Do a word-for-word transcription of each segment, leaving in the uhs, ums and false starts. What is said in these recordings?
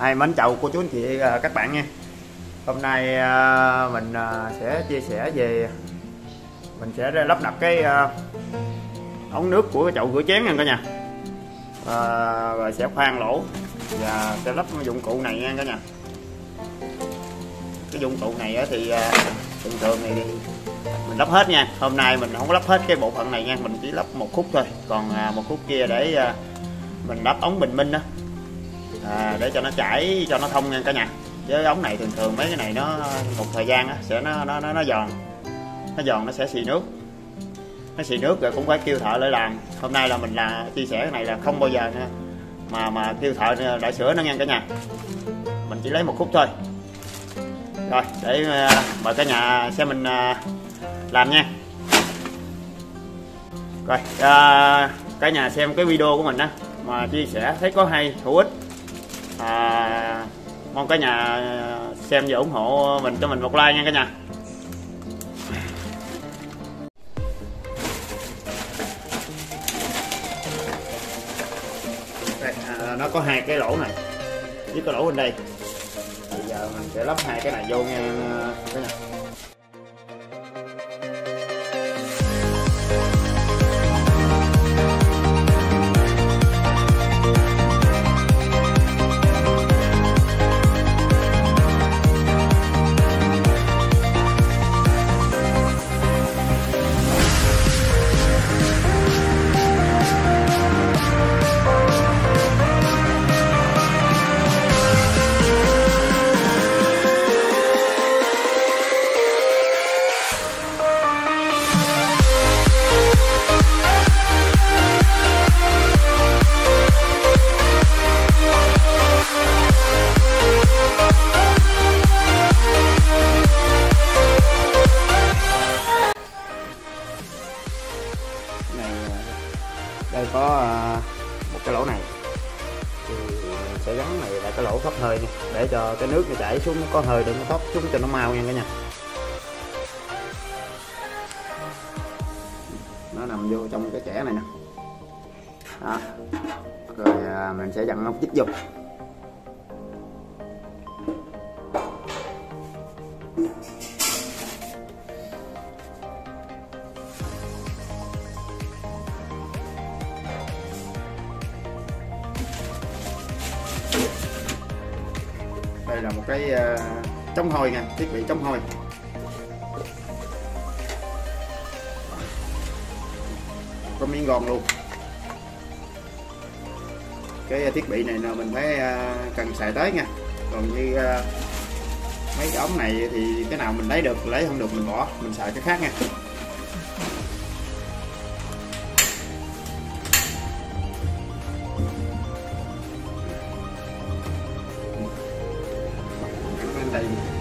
Hai mến chào cô chú anh chị các bạn nha. Hôm nay mình sẽ chia sẻ về mình sẽ lắp đặt cái ống nước của cái chậu rửa chén nha cả nhà. À, rồi sẽ khoan lỗ và sẽ lắp dụng cụ này nha cả nhà. Cái dụng cụ này thì thường thường này thì mình lắp hết nha. Hôm nay mình không lắp hết cái bộ phận này nha, mình chỉ lắp một khúc thôi, còn một khúc kia để mình lắp ống bình minh đó. À, để cho nó chảy cho nó thông nha cả nhà. Với ống này thường thường mấy cái này nó một thời gian á, sẽ nó nó nó nó giòn, nó giòn nó sẽ xì nước, nó xì nước rồi cũng phải kêu thợ lại làm. Hôm nay là mình là chia sẻ cái này là không bao giờ nữa mà mà kêu thợ lại sửa nó nha cả nhà. Mình chỉ lấy một khúc thôi. Rồi để mời cả nhà xem mình làm nha. Rồi à, cả nhà xem cái video của mình á mà chia sẻ thấy có hay hữu ích, à, mong cả nhà xem và ủng hộ mình cho mình một like nha cả nhà. Đây, à, nó có hai cái lỗ này với cái lỗ bên đây. Bây giờ mình sẽ lắp hai cái này vô nha cả nhà. Đây có một cái lỗ này thì mình sẽ gắn này là cái lỗ thoát hơi nha, để cho cái nước nó chảy xuống nó có hơi để nó thoát xuống cho nó mau nha cả nhà. Nó nằm vô trong cái chẻ này nè. Đó. Rồi mình sẽ dặn ốc chích vô. Đây là một cái uh, chống hôi nha, thiết bị chống hôi. Có miếng gòn luôn. Cái thiết bị này là mình phải uh, cần xài tới nha. Còn như uh, mấy cái ống này thì cái nào mình lấy được, lấy không được mình bỏ, mình xài cái khác nha. Đây.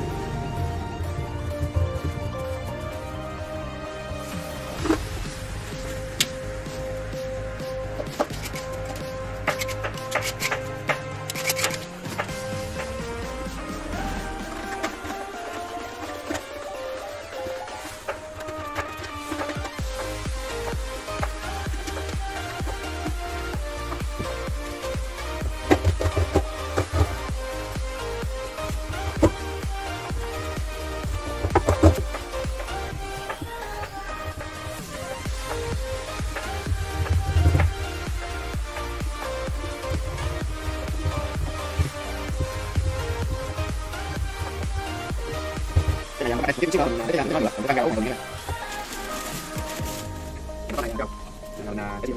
Yang ada tim sih kalau ada yang teman lah, kita nggak umum ya. Kita nggak jauh, karena timnya.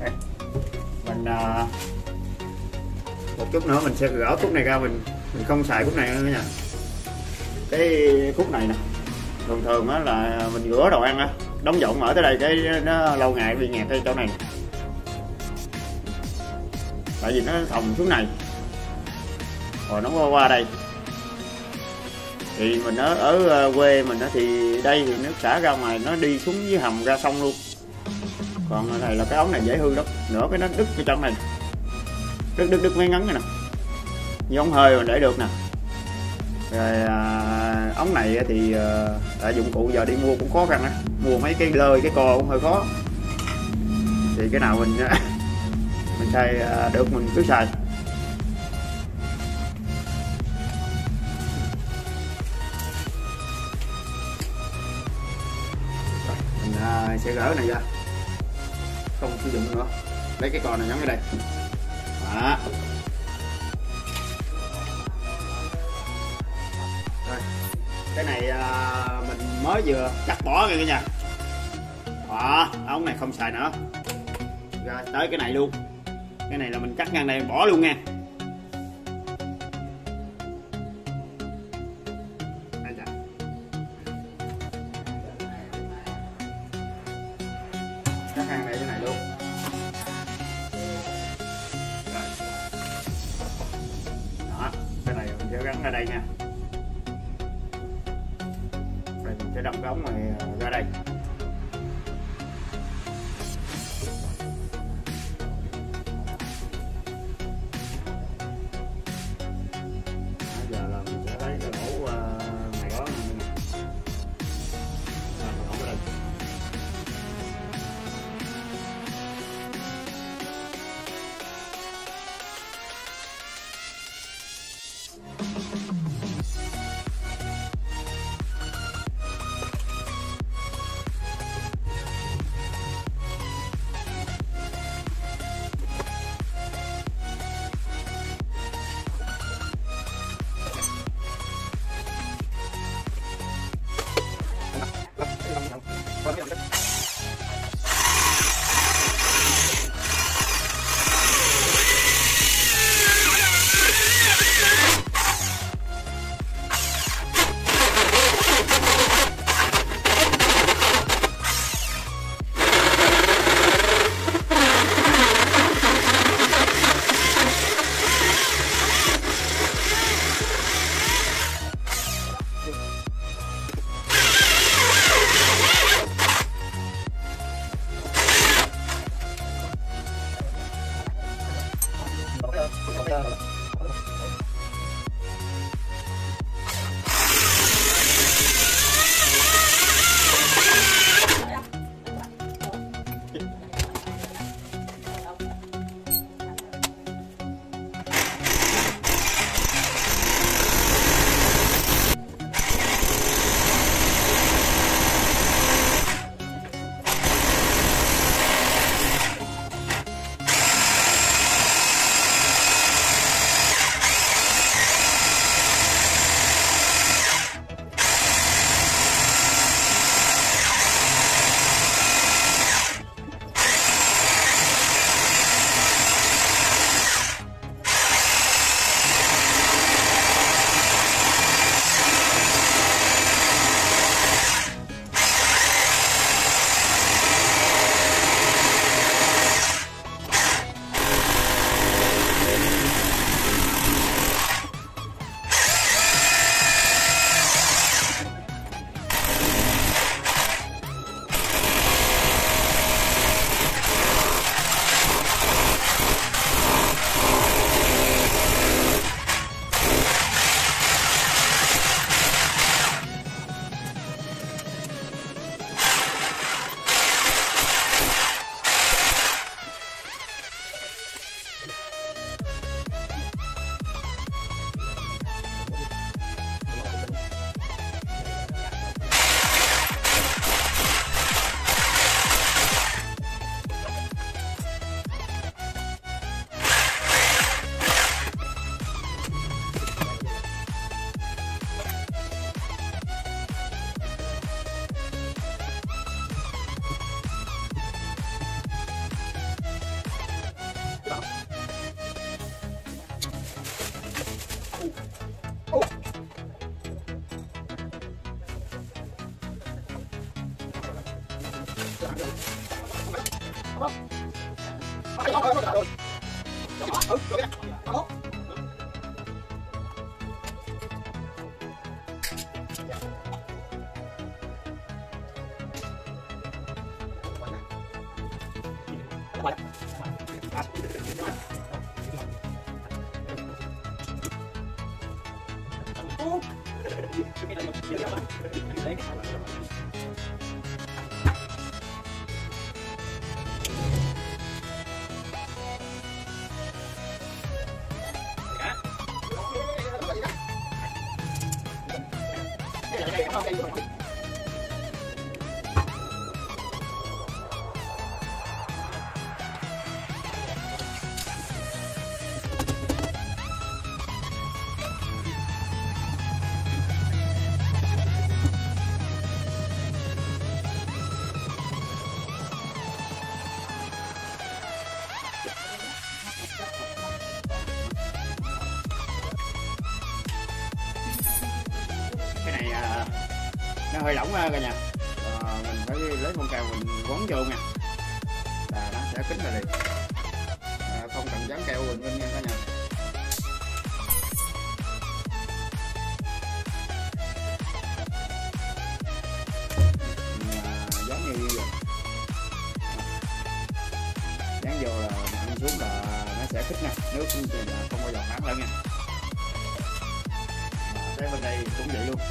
Đây. Mình uh, một chút nữa mình sẽ gỡ khúc này ra, mình mình không xài khúc này nữa nha. Cái khúc này nè, thường thường á là mình rửa đồ ăn á, đóng dọn mở tới đây cái nó lâu ngày bị nghẹt cái chỗ này, tại vì nó thòng xuống này rồi nó qua qua đây. Thì mình ở ở quê mình á thì đây thì nước xả ra ngoài nó đi xuống dưới hầm ra sông luôn. Còn này là cái ống này dễ hư lắm, nữa cái nó đứt cái trong này, đứt đứt đứt mấy ngắn này nè, như ống hơi mình để được nè. Rồi à, ống này thì à, dụng cụ giờ đi mua cũng khó khăn á, mua mấy cái lơi cái co cũng hơi khó. Thì cái nào mình mình xài à, được mình cứ xài. Rồi, mình à, sẽ gỡ này ra, không sử dụng nữa, lấy cái con này nhấn ở đây. Đó. Rồi, cái này à, mình mới vừa cắt bỏ kìa cả nhà. Đó, ống này không xài nữa. Rồi tới cái này luôn, cái này là mình cắt ngang đây bỏ luôn nha. Cắt ngang đây cái này luôn. Đó, cái này mình sẽ gắn ra đây nha. Đây mình sẽ đâm cái ống này ra đây. Bây giờ là mình sẽ lấy cái lỗ này đó. Rồi mình ống ở đây. Nó hơi lỏng cả nhà, à, mình phải lấy con cào mình quấn vô nha, là nó sẽ kín lại liền, à, không cần dán keo mình lên nha cả nhà. À, giống như vậy, dán vô là ăn xuống là nó sẽ kín nè, nước là không bao giờ nát lên nha. À, cái bên đây cũng vậy luôn.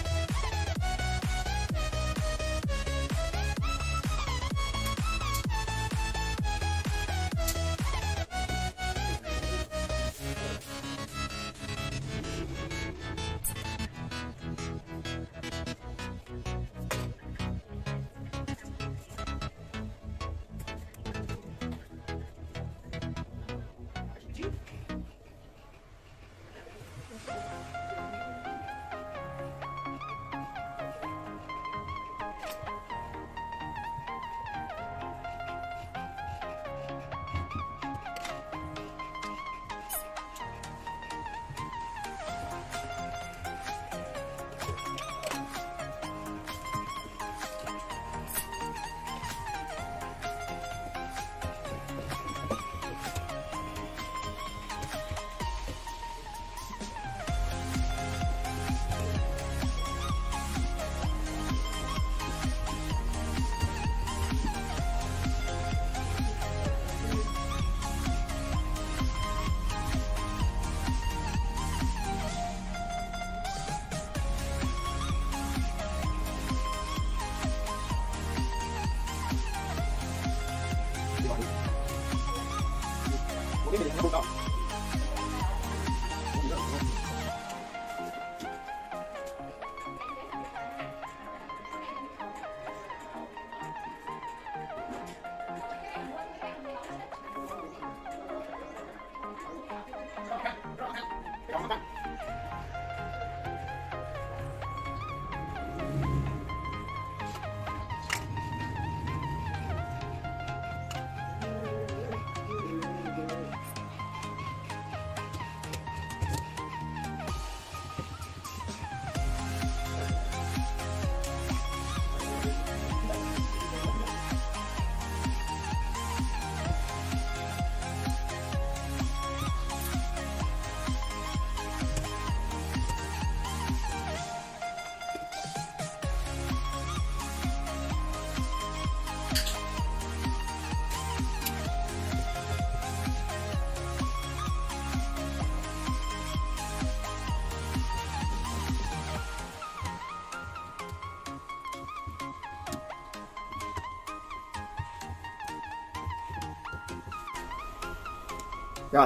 Rồi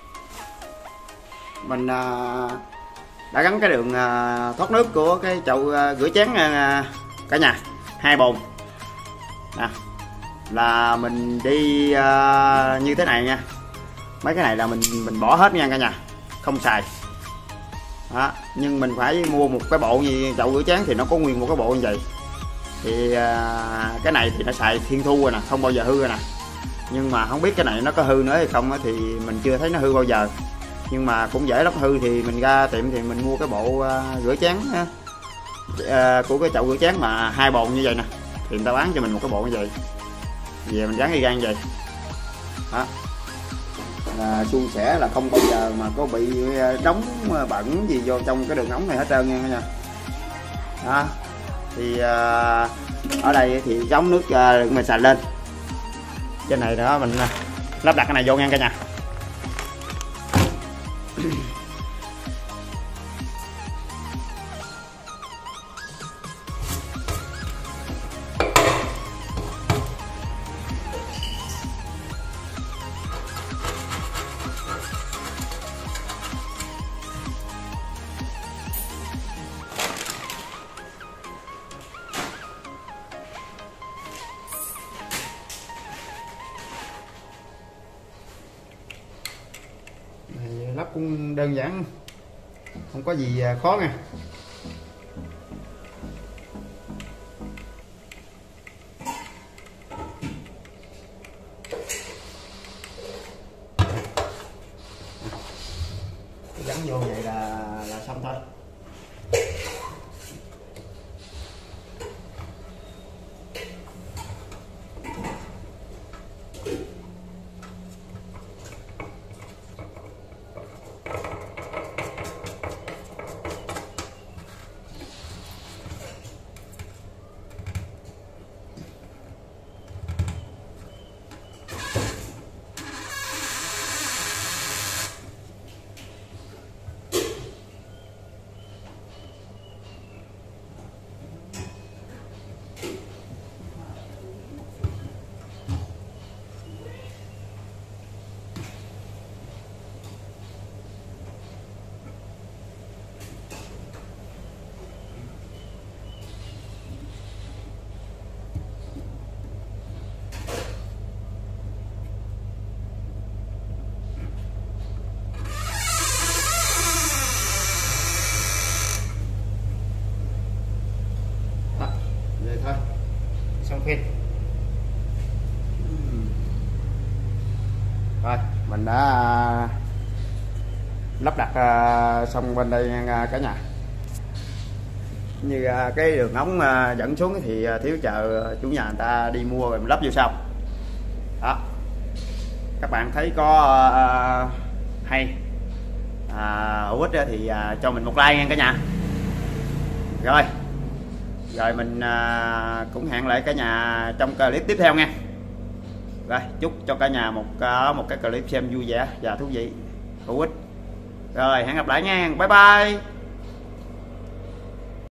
mình à, đã gắn cái đường à, thoát nước của cái chậu à, rửa chén à, cả nhà hai bồn nè, là mình đi à, như thế này nha. Mấy cái này là mình mình bỏ hết nha cả nhà, không xài đó. Nhưng mình phải mua một cái bộ gì chậu rửa chén thì nó có nguyên một cái bộ như vậy. Thì à, cái này thì nó xài thiên thu rồi nè, không bao giờ hư rồi nè. Nhưng mà không biết cái này nó có hư nữa hay không thì mình chưa thấy nó hư bao giờ. Nhưng mà cũng dễ lắm, hư thì mình ra tiệm thì mình mua cái bộ uh, rửa chén uh, của cái chậu rửa chén mà hai bồn như vậy nè, thì người ta bán cho mình một cái bộ như vậy, về mình dán y gan vậy đó. là suôn sẻ, là không bao giờ mà có bị đóng bẩn gì vô trong cái đường ống này hết trơn nha cả nhà. Đó thì à, ở đây thì chống nước à, đừng mà xài lên trên này đó, mình lắp đặt cái này vô nha cả nhà. Lắp cũng đơn giản, không có gì khó nha. Gắn vô vậy là là xong thôi. Xong phết. Rồi mình đã lắp đặt xong bên đây cả nhà. Như cái đường ống dẫn xuống thì thiếu chờ chủ nhà người ta đi mua rồi mình lắp vô sau. Đó, các bạn thấy có uh, hay hữu uh, ích thì uh, cho mình một like nha cả nhà. Rồi rồi mình à, cũng hẹn lại cả nhà trong clip tiếp theo nha. Rồi chúc cho cả nhà một một cái clip xem vui vẻ và thú vị, hữu ích. Rồi hẹn gặp lại nha, bye bye.